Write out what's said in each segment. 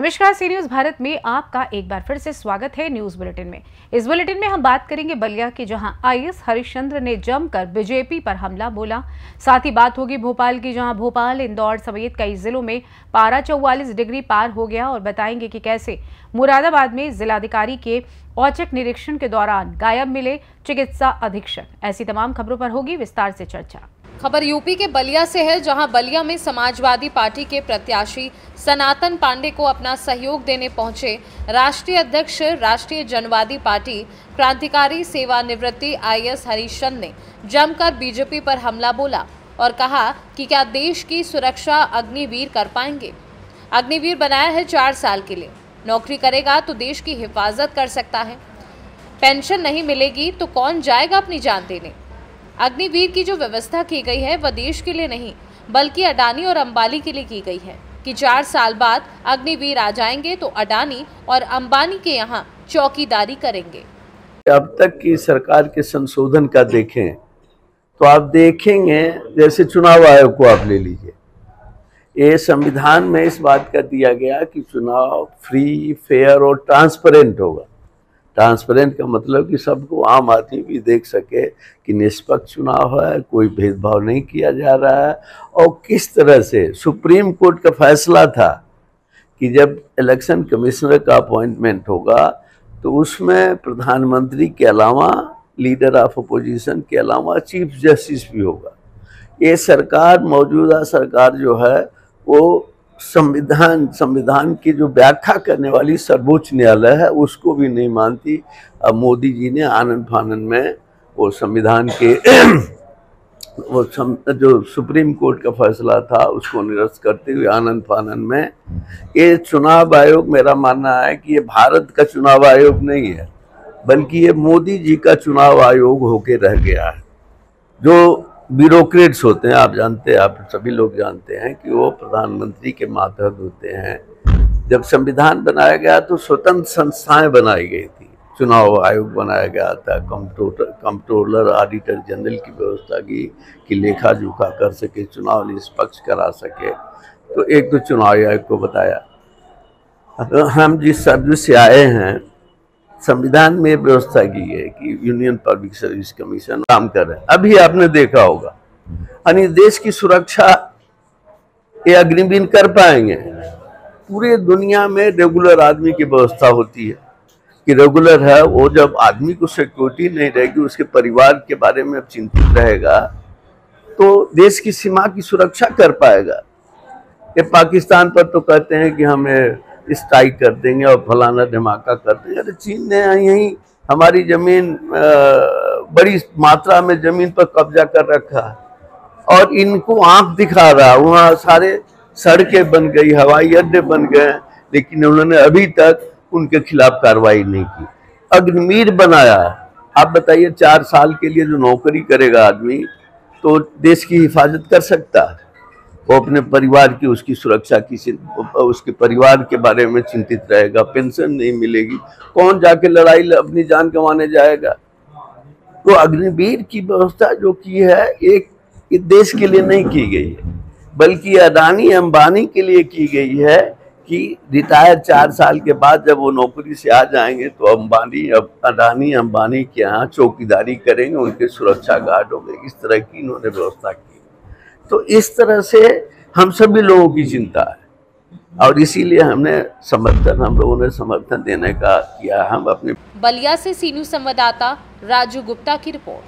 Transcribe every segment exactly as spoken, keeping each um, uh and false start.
नमस्कार, सी न्यूज भारत में आपका एक बार फिर से स्वागत है। न्यूज बुलेटिन में इस बुलेटिन में हम बात करेंगे बलिया की, जहां आईएएस हरिश्चंद्र ने जमकर बीजेपी पर हमला बोला। साथ ही बात होगी भोपाल की, जहां भोपाल, इंदौर समेत कई जिलों में पारा चौवालीस डिग्री पार हो गया, और बताएंगे कि कैसे मुरादाबाद में जिलाधिकारी के औचक निरीक्षण के दौरान गायब मिले चिकित्सा अधीक्षक। ऐसी तमाम खबरों पर होगी विस्तार से चर्चा। खबर यूपी के बलिया से है, जहां बलिया में समाजवादी पार्टी के प्रत्याशी सनातन पांडे को अपना सहयोग देने पहुंचे राष्ट्रीय अध्यक्ष राष्ट्रीय जनवादी पार्टी क्रांतिकारी सेवानिवृत्ति आईएएस हरिश्चंद्र ने जमकर बीजेपी पर हमला बोला और कहा कि क्या देश की सुरक्षा अग्निवीर कर पाएंगे। अग्निवीर बनाया है चार साल के लिए, नौकरी करेगा तो देश की हिफाजत कर सकता है। पेंशन नहीं मिलेगी तो कौन जाएगा अपनी जान देने। अग्निवीर की जो व्यवस्था की गई है वह देश के लिए नहीं बल्कि अडानी और अंबानी के लिए की गई है कि चार साल बाद अग्निवीर आ जाएंगे तो अडानी और अंबानी के यहाँ चौकीदारी करेंगे। अब तक की सरकार के संशोधन का देखें तो आप देखेंगे, जैसे चुनाव आयोग को आप ले लीजिए, ये संविधान में इस बात का दिया गया कि चुनाव फ्री, फेयर और ट्रांसपेरेंट होगा। ट्रांसपेरेंट का मतलब कि सबको, आम आदमी भी देख सके कि निष्पक्ष चुनाव है, कोई भेदभाव नहीं किया जा रहा है। और किस तरह से सुप्रीम कोर्ट का फैसला था कि जब इलेक्शन कमिश्नर का अपॉइंटमेंट होगा तो उसमें प्रधानमंत्री के अलावा, लीडर ऑफ अपोजिशन के अलावा चीफ जस्टिस भी होगा। ये सरकार, मौजूदा सरकार जो है वो संविधान संविधान की जो व्याख्या करने वाली सर्वोच्च न्यायालय है उसको भी नहीं मानती। अब मोदी जी ने आनंद फानन में वो संविधान के वो सम, जो सुप्रीम कोर्ट का फैसला था उसको निरस्त करते हुए आनंद फानन में ये चुनाव आयोग, मेरा मानना है कि ये भारत का चुनाव आयोग नहीं है बल्कि ये मोदी जी का चुनाव आयोग होके रह गया है। जो ब्यूरोक्रेट्स होते हैं, आप जानते हैं, आप सभी लोग जानते हैं कि वो प्रधानमंत्री के मातहत होते हैं। जब संविधान बनाया गया तो स्वतंत्र संस्थाएं बनाई गई थी, चुनाव आयोग बनाया गया था, कंप्ट्रोलर कंप्ट्रोलर ऑडिटर जनरल की व्यवस्था की कि लेखा जोखा कर सके, चुनाव निष्पक्ष करा सके। तो एक तो चुनाव आयोग को बताया। हम जिस सर्विस से आए हैं, संविधान में व्यवस्था की है कि यूनियन पब्लिक सर्विस कमीशन काम कर रहे हैं। अभी आपने देखा होगा, यानी देश की सुरक्षा ये अग्निवीर कर पाएंगे। पूरे दुनिया में रेगुलर आदमी की व्यवस्था होती है कि रेगुलर है वो, जब आदमी को सिक्योरिटी नहीं रहेगी, उसके परिवार के बारे में चिंतित रहेगा तो देश की सीमा की सुरक्षा कर पाएगा। ये पाकिस्तान पर तो कहते हैं कि हमें स्ट्राइक कर देंगे और फलाना धमाका कर देंगे। अरे चीन ने यहीं हमारी जमीन, बड़ी मात्रा में जमीन पर कब्जा कर रखा है और इनको आंख दिखा रहा। वहाँ सारे सड़कें बन गई, हवाई अड्डे बन गए, लेकिन उन्होंने अभी तक उनके खिलाफ कार्रवाई नहीं की। अग्निवीर बनाया। आप बताइए, चार साल के लिए जो नौकरी करेगा आदमी तो देश की हिफाजत कर सकता है, वो अपने परिवार की, उसकी सुरक्षा की, उसके परिवार के बारे में चिंतित रहेगा। पेंशन नहीं मिलेगी, कौन जाके लड़ाई अपनी जान गंवाने जाएगा। तो अग्निवीर की व्यवस्था जो की है एक देश के लिए नहीं की गई है बल्कि अडानी अंबानी के लिए की गई है कि रिटायर चार साल के बाद जब वो नौकरी से आ जाएंगे तो अंबानी, अब अडानी अंबानी के यहाँ चौकीदारी करेंगे, उनके सुरक्षा गार्ड होंगे। इस तरह की इन्होंने व्यवस्था की। तो इस तरह से हम सभी लोगों की चिंता है और इसीलिए हमने समर्थन हम लोगों ने समर्थन देने का किया। हम अपने बलिया से सी न्यूज संवाददाता राजू गुप्ता की रिपोर्ट।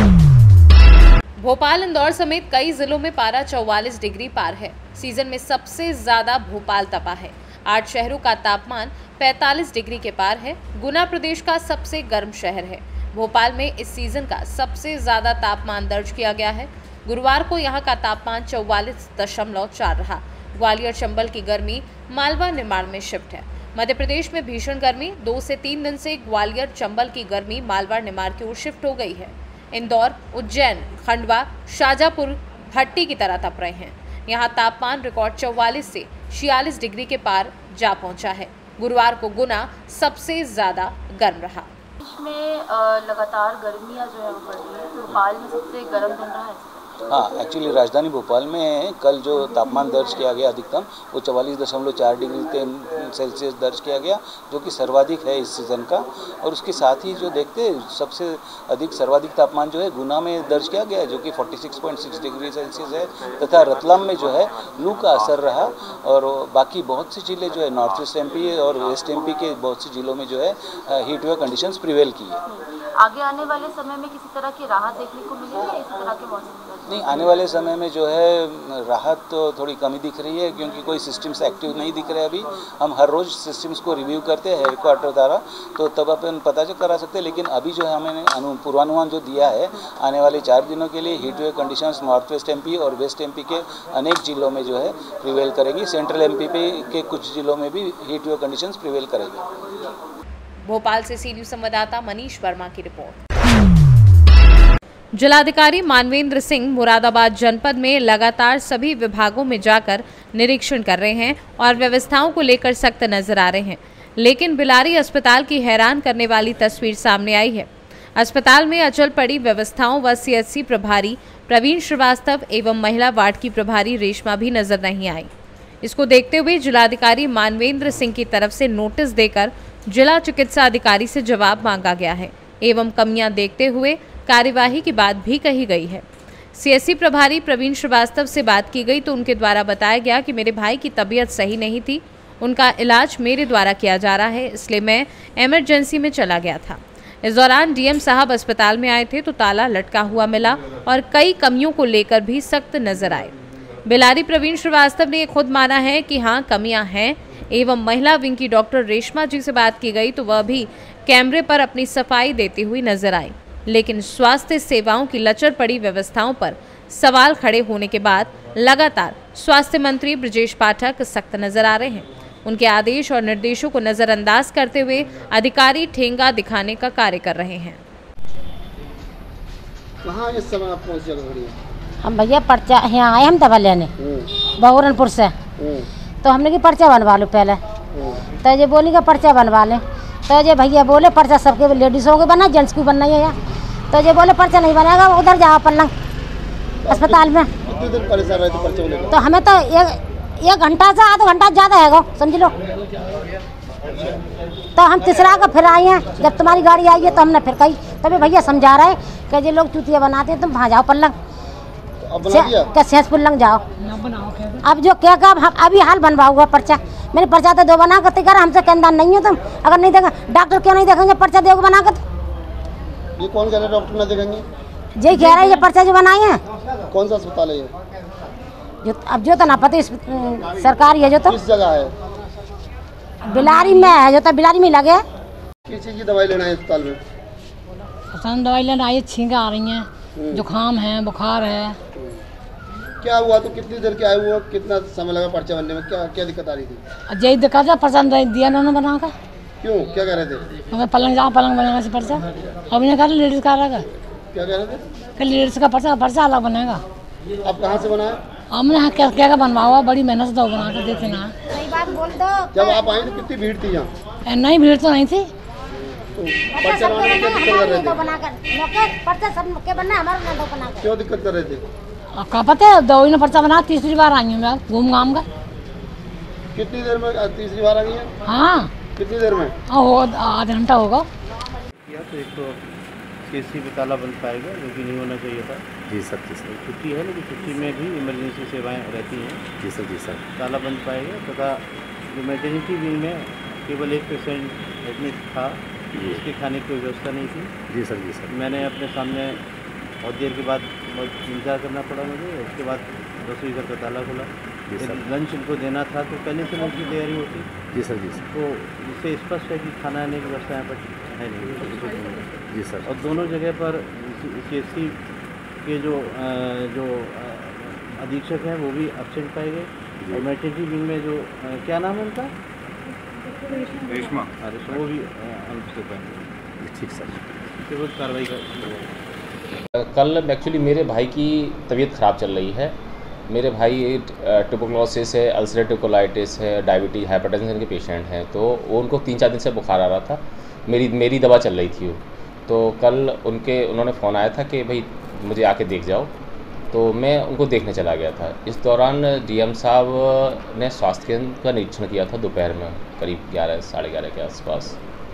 भोपाल, इंदौर समेत कई जिलों में पारा चौवालीस डिग्री पार है। सीजन में सबसे ज्यादा भोपाल तपा है। आठ शहरों का तापमान पैंतालीस डिग्री के पार है। गुना प्रदेश का सबसे गर्म शहर है। भोपाल में इस सीजन का सबसे ज्यादा तापमान दर्ज किया गया है। गुरुवार को यहां का तापमान चौवालीस दशमलव चार रहा। ग्वालियर चंबल की गर्मी मालवा निमाड़ में शिफ्ट है। मध्य प्रदेश में भीषण गर्मी, दो से तीन दिन से ग्वालियर चंबल की गर्मी मालवा निमाड़ की ओर शिफ्ट हो गई है। इंदौर, उज्जैन, खंडवा, शाजापुर भट्टी की तरह तप रहे हैं। यहाँ तापमान रिकॉर्ड चौवालीस से छियालीस डिग्री के पार जा पहुंचा है। गुरुवार को गुना सबसे ज्यादा गर्म रहा। में लगातार गर्मियाँ जो है वो बढ़ रही है। भोपाल में सबसे गर्म दिन रहा है। हाँ, एक्चुअली राजधानी भोपाल में कल जो तापमान दर्ज किया गया अधिकतम वो चवालीस दशमलव चार डिग्री सेल्सियस दर्ज किया गया, जो कि सर्वाधिक है इस सीज़न का। और उसके साथ ही जो देखते सबसे अधिक सर्वाधिक तापमान जो है गुना में दर्ज किया गया है, जो कि छियालीस पॉइंट छह डिग्री सेल्सियस है। तथा रतलाम में जो है लू का असर रहा और बाकी बहुत सी जिले जो है नॉर्थ ईस्ट एमपी और वेस्ट एमपी के बहुत सी जिलों में जो है हीट वेव कंडीशंस प्रिवेल की है। आगे आने वाले समय में किसी तरह की राहत देखने को मिलेगी या इसी तरह के मौसम? नहीं, आने वाले समय में जो है राहत तो थोड़ी कमी दिख रही है, क्योंकि कोई सिस्टम्स एक्टिव नहीं दिख रहे अभी। हम हर रोज़ सिस्टम्स को रिव्यू करते हैं हेडक्वार्टर द्वारा, तो तब अपन पता चल करा सकते हैं। लेकिन अभी जो है हमें अनु पूर्वानुमान जो दिया है आने वाले चार दिनों के लिए heat wave conditions north west MP और वेस्ट एमपी के अनेक जिलों में जो है प्रिवेल करेंगी। सेंट्रल एमपी के कुछ जिलों में भी हीट वेव कंडीशंस प्रिवेल करेंगी। भोपाल से सी न्यूज़ संवाददाता मनीष वर्मा की रिपोर्ट। जिलाधिकारी मानवेंद्र सिंह मुरादाबाद जनपद में लगातार सभी विभागों में जाकर निरीक्षण कर रहे हैं और व्यवस्थाओं को लेकर सख्त नजर आ रहे हैं। लेकिन बिलारी अस्पताल की हैरान करने वाली तस्वीर सामने आई है। अस्पताल में अचल पड़ी व्यवस्थाओं व सीएचसी प्रभारी प्रवीण श्रीवास्तव एवं महिला वार्ड की प्रभारी रेशमा भी नजर नहीं आई। इसको देखते हुए जिलाधिकारी मानवेंद्र सिंह की तरफ से नोटिस देकर जिला चिकित्सा अधिकारी से जवाब मांगा गया है एवं कमियां देखते हुए कार्यवाही की बात भी कही गई है। सीएससी प्रभारी प्रवीण श्रीवास्तव से बात की गई तो उनके द्वारा बताया गया कि मेरे भाई की तबीयत सही नहीं थी, उनका इलाज मेरे द्वारा किया जा रहा है, इसलिए मैं इमरजेंसी में चला गया था। इस दौरान डीएम साहब अस्पताल में आए थे तो ताला लटका हुआ मिला और कई कमियों को लेकर भी सख्त नजर आए। बिलारी प्रवीण श्रीवास्तव ने खुद माना है कि हाँ कमियां हैं एवं महिला विंग की डॉक्टर रेशमा जी से बात की गई तो वह भी कैमरे पर अपनी सफाई देती हुई नजर आई। लेकिन स्वास्थ्य सेवाओं की लचर पड़ी व्यवस्थाओं पर सवाल खड़े होने के बाद लगातार स्वास्थ्य मंत्री ब्रजेश पाठक सख्त नजर आ रहे हैं। उनके आदेश और निर्देशों को नजरअंदाज करते हुए अधिकारी ठेंगा दिखाने का कार्य कर रहे हैं। कहाँ इस समय आप पहुँच गए? हम भैया पर्चा यहाँ आए हम दवा लेने बहुरनपुर से, तो हमने की पर्चा बनवा लो पहले, तो ये बोली का पर्चा बनवा लें, तो ये भैया बोले पर्चा सबके लेडीज़ों के बना, जेंट्स की बनना है यहाँ, तो ये बोले पर्चा नहीं बनेगा, उधर जाओ पलंग अस्पताल में। कितने दिन परेशान रहे थे पर्चा लेने? तो हमें तो एक एक घंटा से आधा घंटा ज़्यादा है गो समझ लो। तो हम तीसरा का फिर आए हैं, जब तुम्हारी गाड़ी आई है तो हमने फिर कही, तभी भैया समझा रहे कि ये लोग चूतिया बनाते हैं, तुम वहाँ जाओ पलंग क्या सहसपुर लंग जाओ। अब जो क्या कब हम अभी हाल बनवा हुआ पर्चा, मैंने पर्चा तो दो बना कर कर हमसे कहना नहीं हो तुम, अगर नहीं देगा डॉक्टर क्यों नहीं देखेंगे पर्चा दो बना कर? ये कौन कह रहे डॉक्टर ना देखेंगे? यही कह रहे हैं ये पर्चा जो बनाए हैं। कौन सा अस्पताल है ये? जो अब जो तो ना पता सरकारी है, जो तो किस जगह है? बिलारी में है, जो तो बिलारी में लगे। किस चीज़ की दवाई लेना है अस्पताल में? पसंद दवाई लेना आई, छींका आ रही हैं, जुकाम है, बुखार है। क्या हुआ तो कितनी देर के आए हुए, कितना समय लगा पर्चा बनने में, क्या क्या दिक्कत आ रही थी? यही दिक्कत है, पसंद दिया उन्होंने बना कर। क्यों, क्या कह रहे थे? हमें पलंग जाओ पलंग बनेगा से पर्चा, अब इन्हें कहा लेडीज़ का अलग है। क्या कह रहे थे? कि लेडीज़ का पर्चा पर्चा अलग बनेगा। आप कहाँ से बनाया? हमने क्या क्या बनवा हुआ, बड़ी मेहनत से तो बना कर देते ना। सही बात बोल दो। जब आप आए तो कितनी भीड़ थी यहाँ? नहीं भीड़ तो नहीं थी। पर्चा बनाने में क्या दिक्कत कर रहे थे? क्यों दिक्कत कर रहे थे? क्या पता है, दो ही ने पर्चा बना, तीसरी बार आई हूँ मैं घूम घाम कर। कितनी देर में तीसरी बार आ गई है? हाँ कितनी देर में? हाँ हो आधा घंटा होगा। तो एक तो सीएससी पे ताला बंद पाएगा, जो कि नहीं होना चाहिए था। जी सर, जी सर। छुट्टी है लेकिन छुट्टी में भी इमरजेंसी सेवाएं रहती हैं। जी सर, जी सर। ताला बंद पाएगा तथा जो मैटरनिटी विंग में केवल एक पेशेंट एडमिट था, उसके खाने की व्यवस्था नहीं थी। जी सर, जी सर। मैंने अपने सामने बहुत देर के बाद बहुत इंतजार करना पड़ा मुझे, उसके बाद रसोई घर का ताला खोला। लंच उनको देना था तो पहले से लंच की तैयारी होती। जी सर, जी सर। तो इससे स्पष्ट है कि खाना आने की व्यवस्था यहाँ पर है नहीं। जी सर। और दोनों जगह पर सीएससी के जो जो अधीक्षक हैं वो भी एब्सेंट पाए गए और मैटरनिटी विंग में जो क्या नाम है उनका, रेशमा, अरे वो भी अनुपस्थित पाए गए। ठीक सर, केवल कार्रवाई कर। कल एक्चुअली मेरे भाई की तबीयत ख़राब चल रही है। मेरे भाई ट्यूबरकुलोसिस है, अल्सरेटिव कोलाइटिस है, डायबिटीज, हाइपरटेंशन के पेशेंट हैं, तो वो उनको तीन चार दिन से बुखार आ रहा था। मेरी मेरी दवा चल रही थी वो, तो कल उनके उन्होंने फ़ोन आया था कि भाई मुझे आके देख जाओ, तो मैं उनको देखने चला गया था। इस दौरान डीएम साहब ने स्वास्थ्य केंद्र का निरीक्षण किया था दोपहर में करीब ग्यारह साढ़े ग्यारह के आसपास,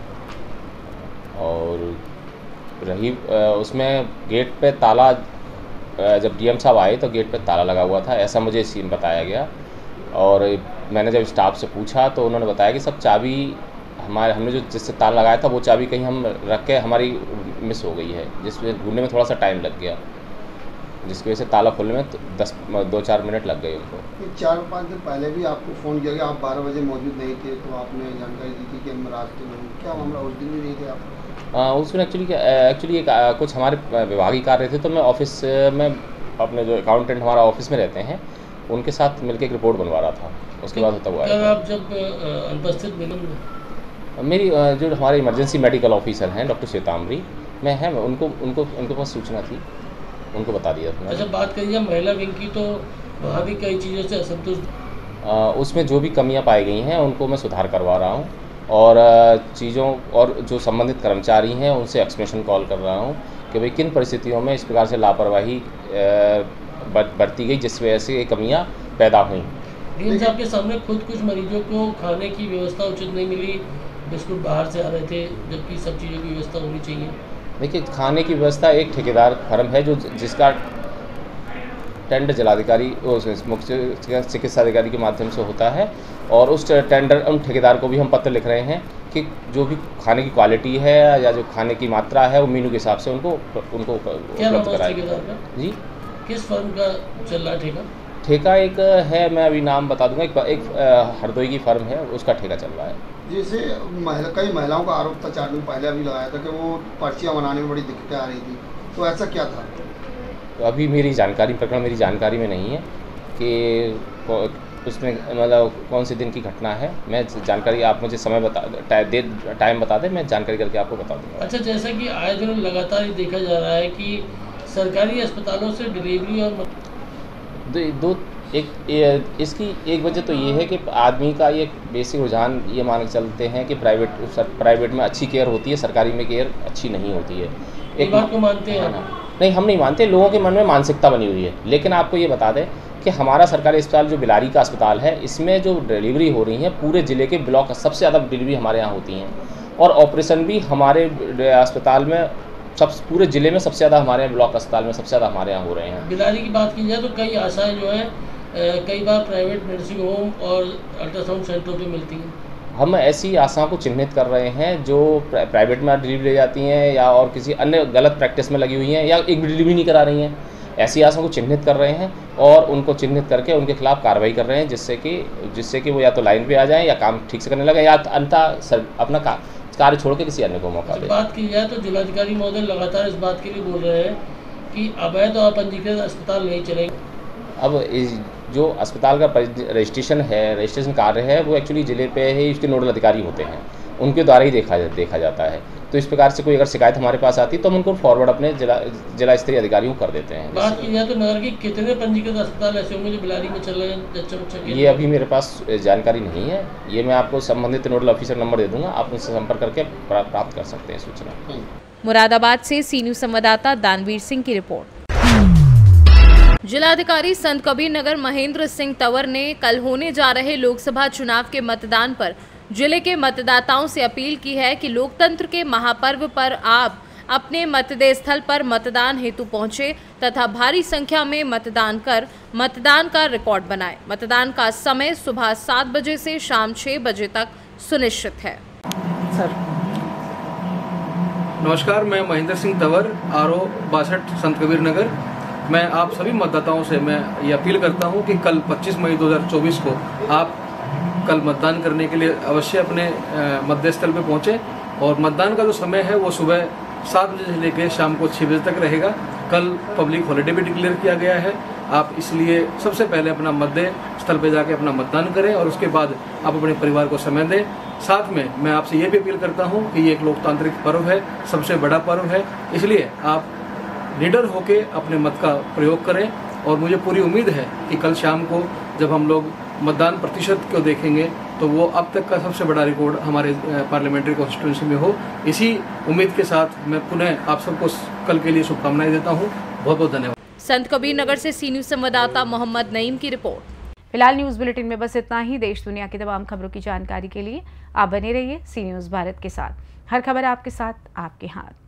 और रही उसमें गेट पे ताला, जब डीएम साहब आए तो गेट पे ताला लगा हुआ था, ऐसा मुझे सीन बताया गया। और मैंने जब स्टाफ से पूछा तो उन्होंने बताया कि सब चाबी हमारे हमने जो जिससे ताला लगाया था वो चाबी कहीं हम रख के हमारी मिस हो गई है, जिसमें ढूंढने में थोड़ा सा टाइम लग गया, जिसकी वजह से ताला खोलने में तो दस दो चार मिनट लग गए उनको। चार पाँच दिन पहले भी आपको फ़ोन किया गया, आप बारह बजे मौजूद नहीं थे, तो आपने जानकारी दी थी कि हम रास्ते में, क्या मामला, उस दिन भी नहीं थे आप? आ, उसमें एक्चुअली क्या एक्चुअली कुछ हमारे विभागीय कार्य थे, तो मैं ऑफिस में अपने जो अकाउंटेंट हमारा ऑफिस में रहते हैं उनके साथ मिलकर एक रिपोर्ट बनवा रहा था, उसके बाद होता हुआ है। आप जब अनुपस्थित मिले, मेरी जो हमारे इमरजेंसी मेडिकल ऑफिसर हैं डॉक्टर श्वेताम्बरी, मैं हैं उनको उनको उनके पास सूचना थी, उनको बता दिया था। अच्छा, बात करिए महिला विंग की, तो वहाँ भी कई चीज़ों से असंतुष्ट, उसमें जो भी कमियाँ पाई गई हैं उनको मैं सुधार करवा रहा हूँ, और चीज़ों और जो संबंधित कर्मचारी हैं उनसे एक्सप्लेनेशन कॉल कर रहा हूँ कि भाई किन परिस्थितियों में इस प्रकार से लापरवाही बरती गई जिस वजह से ये कमियाँ पैदा हुई। डीएम साहब के सामने खुद कुछ मरीजों को खाने की व्यवस्था उचित नहीं मिली, बिस्कुट बाहर से आ रहे थे, जबकि सब चीज़ों की व्यवस्था होनी चाहिए। देखिए, खाने की व्यवस्था एक ठेकेदार फर्म है जो जिसका टेंडर जिलाधिकारी मुख्य चिकित्सा अधिकारी के माध्यम से होता है, और उस टेंडर उन ठेकेदार को भी हम पत्र लिख रहे हैं कि जो भी खाने की क्वालिटी है या जो खाने की मात्रा है वो मीनू के हिसाब से उनको उनको उपलब्ध कराएं। जी, किस फर्म का चल रहा ठेका? ठेका एक है, मैं अभी नाम बता दूंगा, एक, एक हरदोई की फर्म है, उसका ठेका चल रहा है। जैसे महिला कई महिलाओं का आरोप था, चार दिन पहले अभी लगाया था कि वो पर्चियाँ बनाने में बड़ी दिक्कतें आ रही थी, तो ऐसा क्या था? तो अभी मेरी जानकारी प्रकरण मेरी जानकारी में नहीं है कि उसमें मतलब कौन से दिन की घटना है। मैं जानकारी, आप मुझे समय बता दे, टाइम बता दें, मैं जानकारी करके आपको बता दूँगा। अच्छा, जैसा कि आए दिन लगातार ये देखा जा रहा है कि सरकारी अस्पतालों से डिलीवरी और दो, दो एक इसकी एक वजह तो ये है कि आदमी का ये बेसिक रुझान ये मान के चलते हैं कि प्राइवेट प्राइवेट में अच्छी केयर होती है, सरकारी में केयर अच्छी नहीं होती है। एक बात को मानते हैं ना? नहीं, हम नहीं मानते, लोगों के मन में मानसिकता बनी हुई है। लेकिन आपको ये बता दें कि हमारा सरकारी अस्पताल जो बिलारी का अस्पताल है, इसमें जो डिलीवरी हो रही है पूरे ज़िले के ब्लॉक सबसे ज़्यादा डिलीवरी हमारे यहाँ होती हैं, और ऑपरेशन भी हमारे अस्पताल में सब पूरे ज़िले में सबसे ज़्यादा हमारे यहाँ ब्लॉक अस्पताल में सबसे ज़्यादा हमारे यहाँ हो रहे हैं। बिलारी की बात की जाए तो कई आशाएं जो है कई बार प्राइवेट नर्सिंग होम और अल्ट्रासाउंड सेंटरों पे मिलती हैं। हम ऐसी आशाओं को चिन्हित कर रहे हैं जो प्राइवेट में डिलीवरी ले जाती हैं या और किसी अन्य गलत प्रैक्टिस में लगी हुई हैं या एक भी डिलीवरी नहीं करा रही हैं। ऐसी आशाओं को चिन्हित कर रहे हैं और उनको चिन्हित करके उनके खिलाफ कार्रवाई कर रहे हैं, जिससे कि जिससे कि वो या तो लाइन पे आ जाएं या काम ठीक से करने लगे, या अंततः अपना का, कार्य छोड़ के किसी अन्य को मौका दे। बात की जाए तो जिलाधिकारी महोदय लगातार इस बात के लिए बोल रहे हैं कि अवैध और पंजीकृत अस्पताल नहीं चलेंगे। अब इस जो अस्पताल का रजिस्ट्रेशन है, रजिस्ट्रेशन कार्य है, वो एक्चुअली ज़िले पे ही उसके नोडल अधिकारी होते हैं, उनके द्वारा ही देखा देखा जाता है। तो इस प्रकार से कोई अगर शिकायत हमारे पास आती है तो हम उनको फॉरवर्ड अपने जिला जिला स्तरीय अधिकारियों को कर देते हैं। बात की जाए तो नगर के कितने पंजीकृत अस्पताल ऐसे होंगे जो बिलारी में चल रहे हैं? ये अभी मेरे पास जानकारी नहीं है, ये मैं आपको संबंधित नोडल ऑफिसर नंबर दे दूंगा, आप उनसे संपर्क करके प्राप्त कर सकते हैं सूचना। मुरादाबाद से सी न्यूज़ संवाददाता दानवीर सिंह की रिपोर्ट। जिलाधिकारी संत कबीर नगर महेंद्र सिंह तंवर ने कल होने जा रहे लोकसभा चुनाव के मतदान पर जिले के मतदाताओं से अपील की है कि लोकतंत्र के महापर्व पर आप अपने मतदेय स्थल पर मतदान हेतु पहुंचे तथा भारी संख्या में मतदान कर मतदान का रिकॉर्ड बनाएं। मतदान का समय सुबह सात बजे से शाम छह बजे तक सुनिश्चित है। सर नमस्कार, मैं महेंद्र सिंह तंवर, आर ओ बासठ संत कबीर नगर। मैं आप सभी मतदाताओं से मैं ये अपील करता हूं कि कल पच्चीस मई दो हज़ार चौबीस को आप कल मतदान करने के लिए अवश्य अपने मतदेय स्थल पर पहुंचे, और मतदान का जो समय है वो सुबह सात बजे से लेकर शाम को छः बजे तक रहेगा। कल पब्लिक हॉलिडे भी डिक्लेयर किया गया है, आप इसलिए सबसे पहले अपना मतदेय स्थल पर जाके अपना मतदान करें और उसके बाद आप अपने परिवार को समय दें। साथ में मैं आपसे ये भी अपील करता हूँ कि ये एक लोकतांत्रिक पर्व है, सबसे बड़ा पर्व है, इसलिए आप लीडर होके अपने मत का प्रयोग करें। और मुझे पूरी उम्मीद है कि कल शाम को जब हम लोग मतदान प्रतिशत को देखेंगे तो वो अब तक का सबसे बड़ा रिकॉर्ड हमारे पार्लियामेंट्री कॉन्स्टिट्यूंसी में हो। इसी उम्मीद के साथ मैं पुनः आप सबको कल के लिए शुभकामनाएं देता हूं। बहुत बहुत धन्यवाद। संत कबीर नगर से सी न्यूज संवाददाता मोहम्मद नईम की रिपोर्ट। फिलहाल न्यूज बुलेटिन में बस इतना ही। देश दुनिया की तमाम खबरों की जानकारी के लिए आप बने रहिए सी न्यूज भारत के साथ। हर खबर आपके साथ, आपके हाथ।